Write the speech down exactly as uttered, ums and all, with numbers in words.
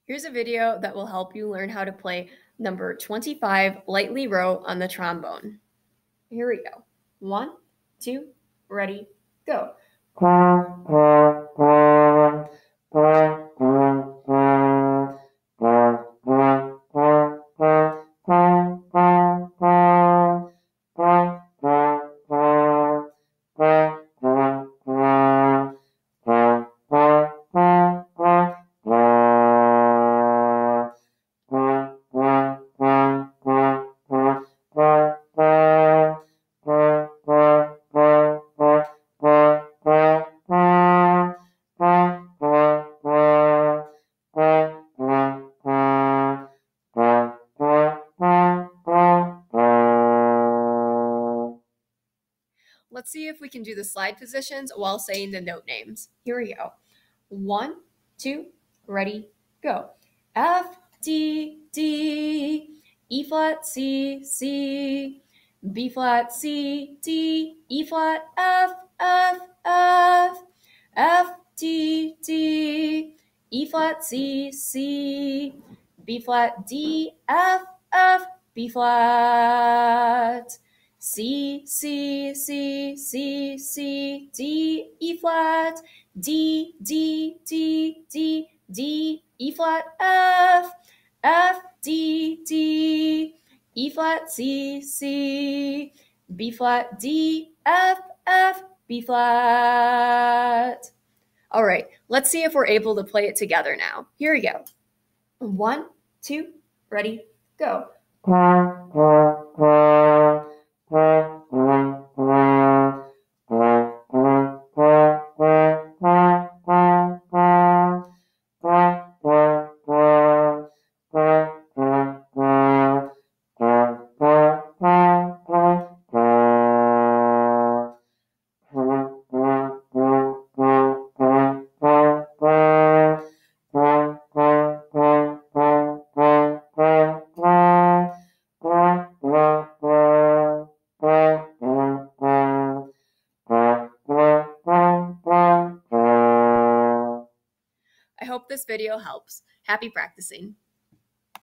Here's a video that will help you learn how to play number twenty-five, lightly row on the trombone. Here we go. One, two, ready, go. Let's see if we can do the slide positions while saying the note names. Here we go. One, two, ready, go. F, D, D, E flat, C, C, B flat, C, D, E flat, F, F, F, F, D, D, E flat, C, C, B flat, D, F, F, B flat. C, C, C, C, C, D, E flat, D, D, D, D, D, E flat, F, F, D, D, E flat, C, C, B flat, D, F, F, B flat. All right, let's see if we're able to play it together now. Here we go. One, two, ready, go. I hope this video helps. Happy practicing.